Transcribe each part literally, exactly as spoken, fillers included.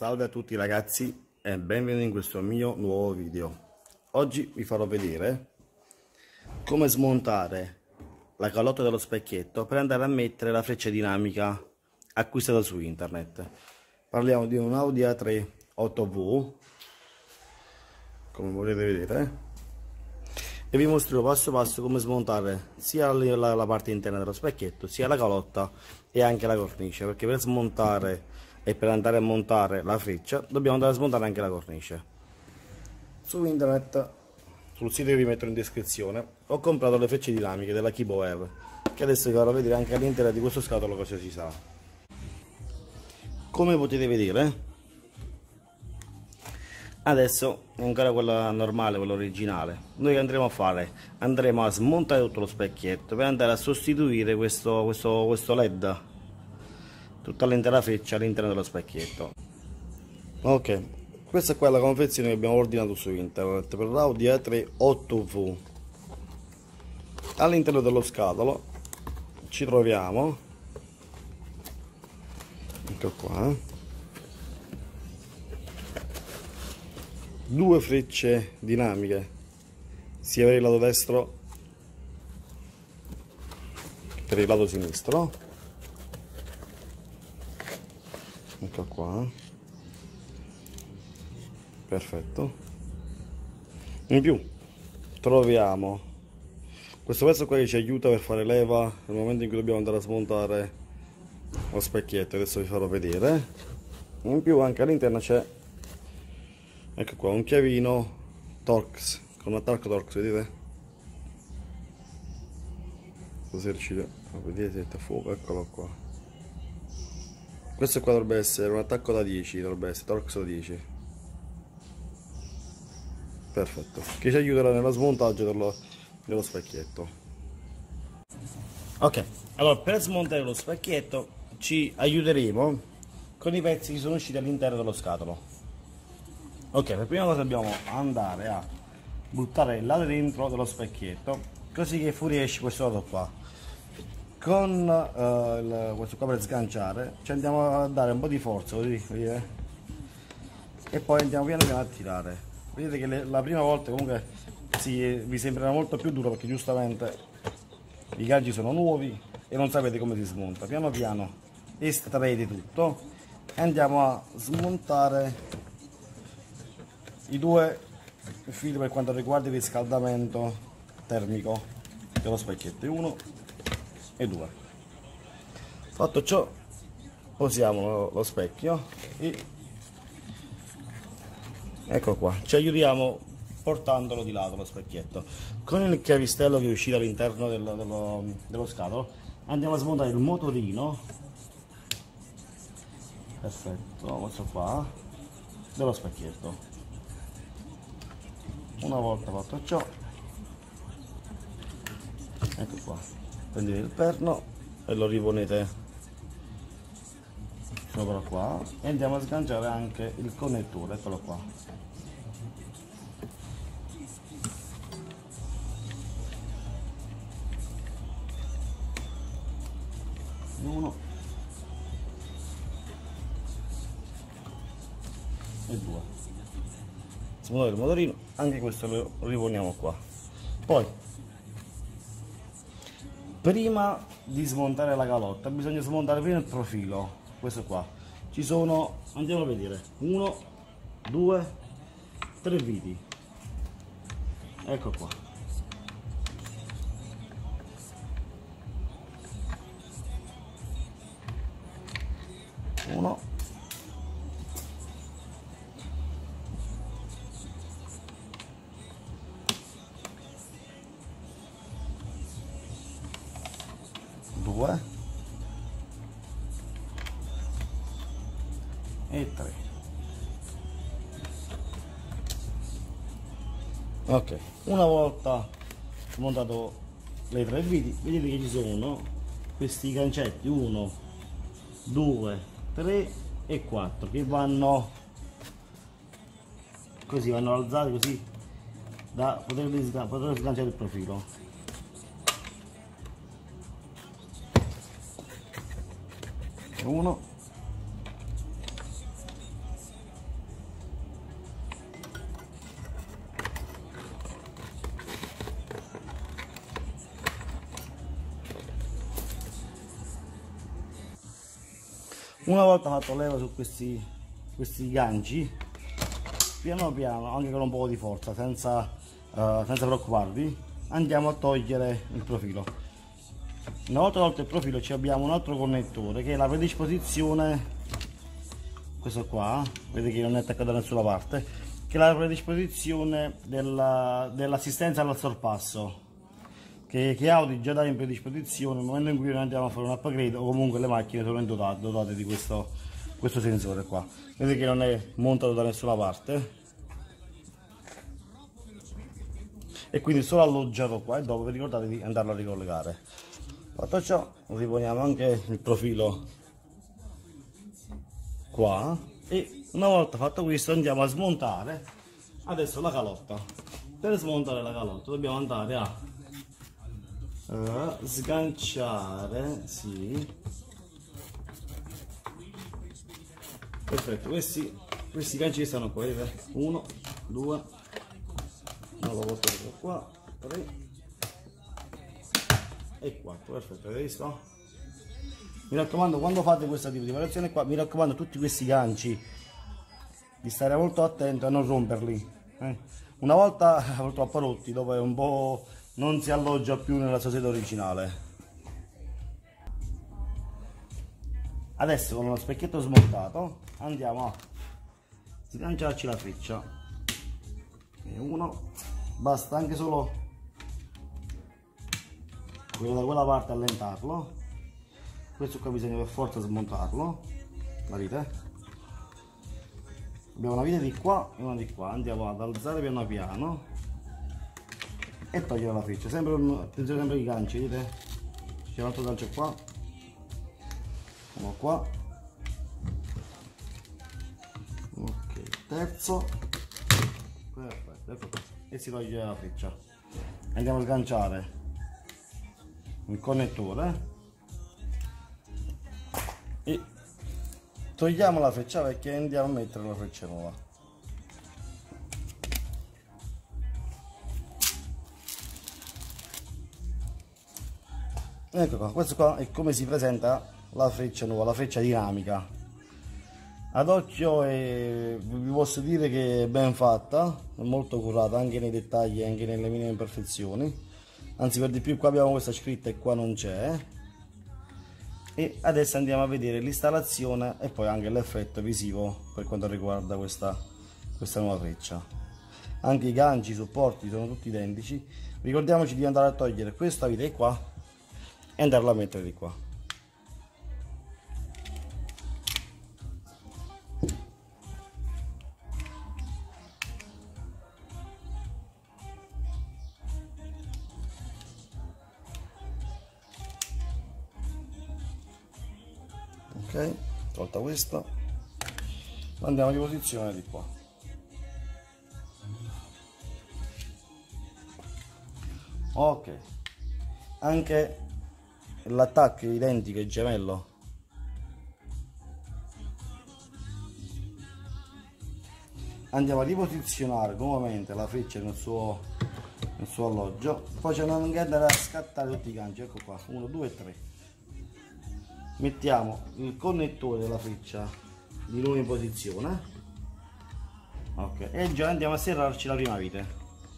Salve a tutti ragazzi e benvenuti in questo mio nuovo video. Oggi vi farò vedere come smontare la calotta dello specchietto per andare a mettere la freccia dinamica acquistata su internet. Parliamo di un Audi A tre otto V, come volete vedere, e vi mostrerò passo passo come smontare sia la, la parte interna dello specchietto, sia la calotta e anche la cornice, perché per smontare e per andare a montare la freccia dobbiamo andare a smontare anche la cornice. Su internet, sul sito che vi metto in descrizione, ho comprato le frecce dinamiche della Kibo Air, che adesso vi farò vedere anche all'interno di questo scatolo cosa si sa. Come potete vedere, adesso è ancora quella normale, quella originale. Noi che andremo a fare? Andremo a smontare tutto lo specchietto per andare a sostituire questo, questo, questo led, tutta l'intera freccia all'interno dello specchietto. Ok, questa è quella confezione che abbiamo ordinato su internet per l'Audi A tre otto V. All'interno dello scatolo ci troviamo, ecco qua, due frecce dinamiche sia per il lato destro che per il lato sinistro. Ecco qua, perfetto. In più troviamo questo pezzo qua che ci aiuta per fare leva nel momento in cui dobbiamo andare a smontare lo specchietto. Adesso vi farò vedere. In più anche all'interno c'è, ecco qua, un chiavino Torx con attacco Torx, vedete? Se riuscite a vedere a fuoco, eccolo qua. Questo qua dovrebbe essere un attacco da dieci, dovrebbe essere Torx da dieci. Perfetto, che ci aiuterà nello smontaggio dello, dello specchietto. Ok, allora per smontare lo specchietto ci aiuteremo con i pezzi che sono usciti all'interno dello scatolo. Ok, per prima cosa dobbiamo andare a buttare là dentro dello specchietto, così che fuoriesce questo lato qua. Con uh, il, questo qua per sganciare ci andiamo a dare un po' di forza, così, vedete? E poi andiamo piano piano a tirare. Vedete che le, la prima volta comunque si, vi sembrerà molto più duro, perché giustamente i ganci sono nuovi e non sapete come si smonta. Piano piano estraete tutto e andiamo a smontare i due fili per quanto riguarda il riscaldamento termico dello specchietto, uno e due. Fatto ciò, posiamo lo specchio e ecco qua, ci aiutiamo portandolo di lato lo specchietto. Con il chiavistello che è uscito all'interno dello, dello, dello scatolo andiamo a smontare il motorino, perfetto, questo qua, dello specchietto. Una volta fatto ciò, ecco qua, prendete il perno e lo riponete sopra qua e andiamo a sganciare anche il connettore, eccolo qua. Uno e due. Smontare il motorino, anche questo lo riponiamo qua. Poi, prima di smontare la calotta bisogna smontare prima il profilo, questo qua. Ci sono, andiamo a vedere, uno, due, tre viti, ecco qua. Uno, due e tre. Ok, una volta smontato le tre viti, vedete che ci sono questi gancetti uno, due, tre e quattro che vanno così, vanno alzati così da poter, poter sganciare il profilo. Uno Una volta fatto leva su questi, questi ganci, piano piano, anche con un po' di forza, senza, uh, senza preoccuparvi, andiamo a togliere il profilo. Una volta tolto il profilo ci abbiamo un altro connettore che è la predisposizione, questo qua, vedete che non è attaccato da nessuna parte, che è la predisposizione dell'assistenza dell al sorpasso. Che, che Audi già dà in predisposizione nel momento in cui noi andiamo a fare un upgrade, o comunque le macchine sono dotate, dotate di questo, questo sensore qua. Vedete che non è montato da nessuna parte e quindi solo alloggiato qua, e dopo vi ricordate di andarlo a ricollegare. Fatto ciò, riponiamo anche il profilo qua e una volta fatto questo andiamo a smontare adesso la calotta. Per smontare la calotta dobbiamo andare a Uh, sganciare, sì, perfetto. Questi, questi ganci stanno qua, vedete? uno, due, non lo porto qua, tre e quattro, perfetto, avete visto? Mi raccomando, quando fate questo tipo di operazione qua, mi raccomando tutti questi ganci di stare molto attento a non romperli, eh? Una volta purtroppo rotti, dopo è un po' non si alloggia più nella sua sede originale. Adesso con lo specchietto smontato andiamo a sganciarci la freccia e uno, basta anche solo quello da quella parte allentarlo. Questo qua bisogna per forza smontarlo, la vite. Abbiamo una vite di qua e una di qua, andiamo ad alzare piano piano e togliere la freccia, sempre un, attenzione sempre ai ganci, vedete? C'è un altro gancio qua, uno qua, ok, terzo, perfetto, ecco qua, e si toglie la freccia. Andiamo a sganciare il connettore e togliamo la freccia vecchia e andiamo a mettere la freccia nuova. Ecco qua, questo qua è come si presenta la freccia nuova, la freccia dinamica. Ad occhio è, vi posso dire che è ben fatta, è molto curata anche nei dettagli, anche nelle minime imperfezioni. Anzi, per di più qua abbiamo questa scritta e qua non c'è. E adesso andiamo a vedere l'installazione e poi anche l'effetto visivo per quanto riguarda questa, questa nuova freccia. Anche i ganci, i supporti sono tutti identici. Ricordiamoci di andare a togliere questa vite qua e andarla a mettere di qua. Ok, tolta questa, andiamo di posizione di qua. Ok, anche l'attacco è identico, è gemello. Andiamo a riposizionare nuovamente la freccia nel suo, nel suo alloggio, poi c'è non andare a scattare tutti i ganci, ecco qua, uno, due e tre. Mettiamo il connettore della freccia di nuovo in posizione, ok, e già andiamo a serrarci la prima vite.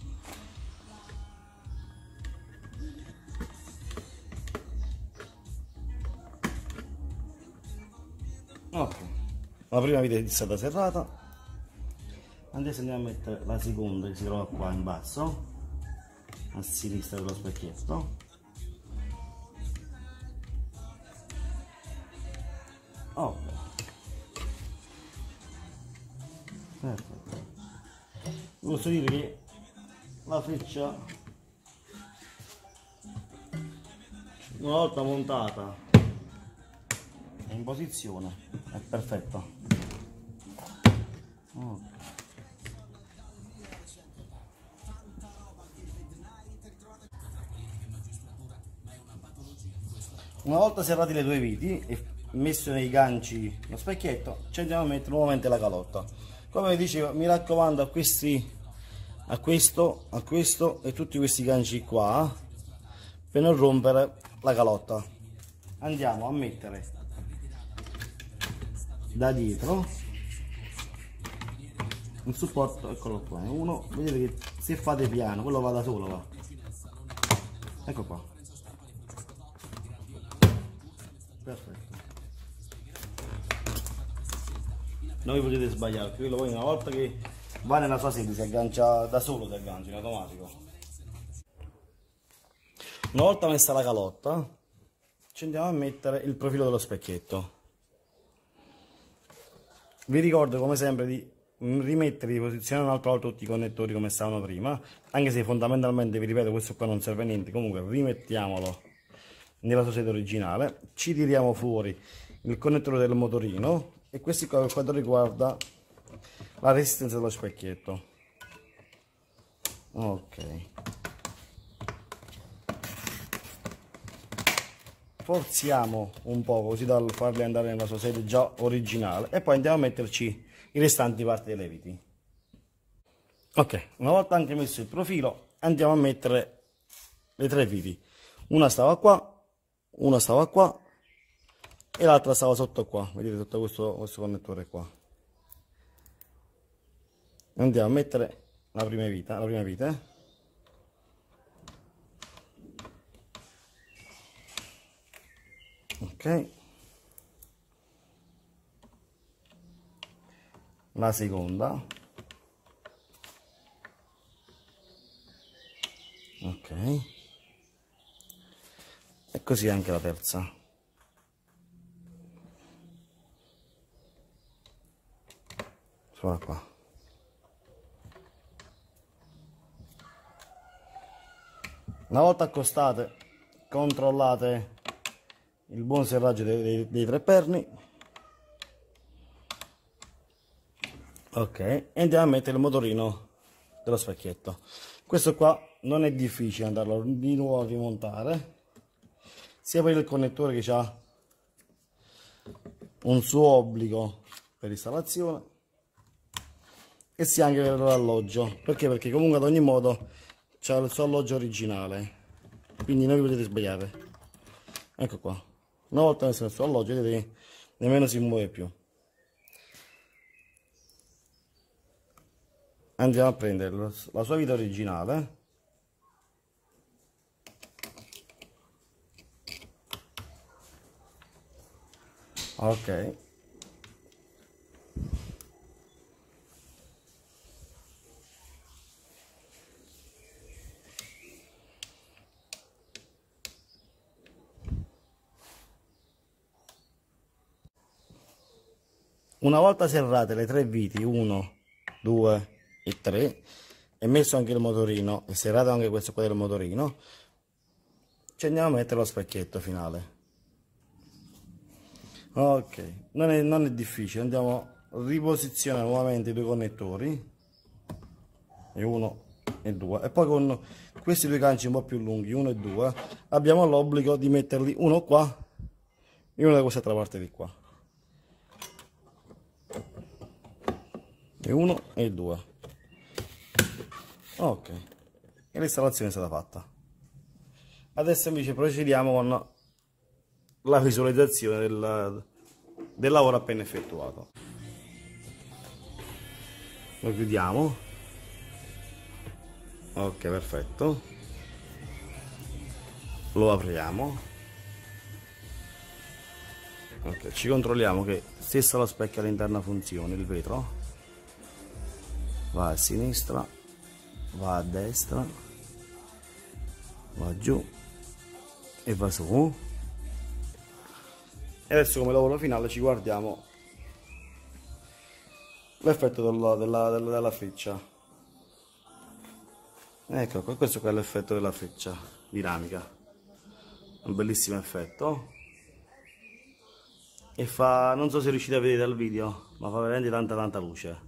Ok, la prima vite è stata serrata, adesso andiamo a mettere la seconda che si trova qua in basso a sinistra dello specchietto. Ok, perfetto. Posso dire che la freccia una volta montata è in posizione, è perfetta. Okay. Una volta serrati le due viti e messo nei ganci lo specchietto, ci andiamo a mettere nuovamente la calotta. Come vi dicevo, mi raccomando a questi, a questo, a questo e tutti questi ganci qua per non rompere la calotta. Andiamo a mettere da dietro un supporto, eccolo qua, uno, vedete che se fate piano quello va da solo, va, ecco qua, perfetto, non vi potete sbagliare, perché quello poi una volta che va nella sua sede si aggancia da solo, si aggancia in automatico. Una volta messa la calotta ci andiamo a mettere il profilo dello specchietto. Vi ricordo come sempre di rimettere, di posizionare un'altra volta tutti i connettori come stavano prima, anche se fondamentalmente, vi ripeto, questo qua non serve a niente. Comunque rimettiamolo nella sua sede originale, ci tiriamo fuori il connettore del motorino e questo qua per quanto riguarda la resistenza dello specchietto. Ok, forziamo un po' così da farli andare nella sua sede già originale e poi andiamo a metterci i restanti parti delle viti. Ok, una volta anche messo il profilo andiamo a mettere le tre viti, una stava qua, una stava qua e l'altra stava sotto qua, vedete, sotto questo, questo connettore qua. Andiamo a mettere la prima vita, la prima vite. Ok, la seconda, ok, e così anche la terza. Sulla qua. Una volta accostate, controllate il buon serraggio dei, dei, dei tre perni. Ok, e andiamo a mettere il motorino dello specchietto. Questo qua non è difficile andarlo di nuovo a rimontare, sia per il connettore che ha un suo obbligo per l'installazione e sia anche per l'alloggio. Perché? Perché comunque ad ogni modo c'è il suo alloggio originale, quindi non vi potete sbagliare. Ecco qua, una volta messo nel suo alloggio vedete che nemmeno si muove più. Andiamo a prendere la sua vita originale, ok, una volta serrate le tre viti, uno, due e tre, e messo anche il motorino e serrato anche questo qua del motorino, ci andiamo a mettere lo specchietto finale. Ok, non è, non è difficile, andiamo a riposizionare nuovamente i due connettori, e uno e due, e poi con questi due ganci un po' più lunghi, uno e due, abbiamo l'obbligo di metterli uno qua e uno da quest'altra parte di qua, e uno e due. Ok, e l'installazione è stata fatta. Adesso invece procediamo con la visualizzazione del, del lavoro appena effettuato. Lo chiudiamo. Ok, perfetto. Lo apriamo. Ok, ci controlliamo che stesso lo specchio all'interno funzioni, il vetro va a sinistra, va a destra, va giù e va su. E adesso come lavoro finale ci guardiamo l'effetto della, della, della, della freccia. Ecco qua, questo qua è l'effetto della freccia dinamica, un bellissimo effetto, e fa, non so se riuscite a vedere dal video, ma fa veramente tanta tanta luce.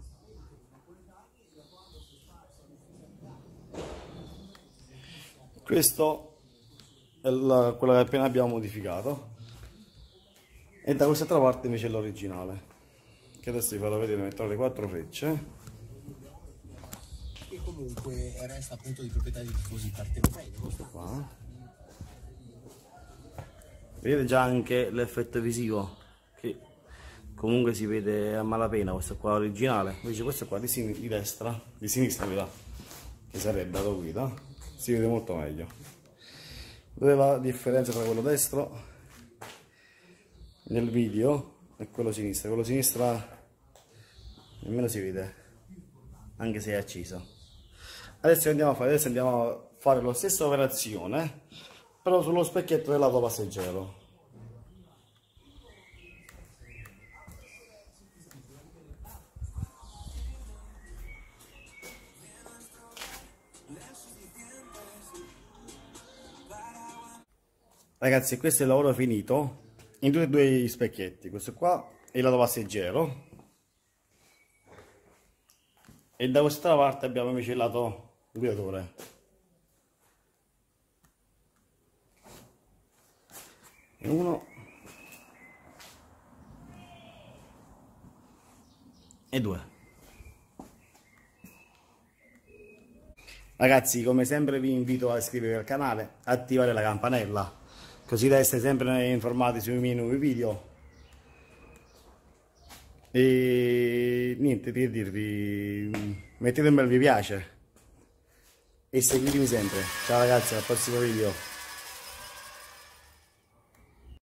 Questo è la, quello che appena abbiamo modificato, e da quest'altra parte invece è l'originale, che adesso vi farò vedere. Metterò le quattro frecce, che comunque resta appunto di proprietà di tifosi partenopei. questo qua, vedete già anche l'effetto visivo che comunque si vede a malapena. Questo qua originale, invece questo qua di, sin di destra, di sinistra mi dà, che sarebbe la guida, si vede molto meglio. Dov'è la differenza tra quello destro nel video e quello sinistro? Quello sinistra nemmeno si vede, anche se è acceso. Adesso andiamo a fare, adesso andiamo a fare la stessa operazione, però sullo specchietto del lato passeggero. Ragazzi, questo è il lavoro finito in tutti e due gli specchietti. Questo qua è il lato passeggero e da questa parte abbiamo invece il lato guidatore. Uno e due. Ragazzi, come sempre vi invito a iscrivervi al canale, attivare la campanella, così da essere sempre informati sui miei nuovi video. E niente che dirvi, mettete un bel mi piace e seguitemi sempre. Ciao ragazzi, al prossimo video.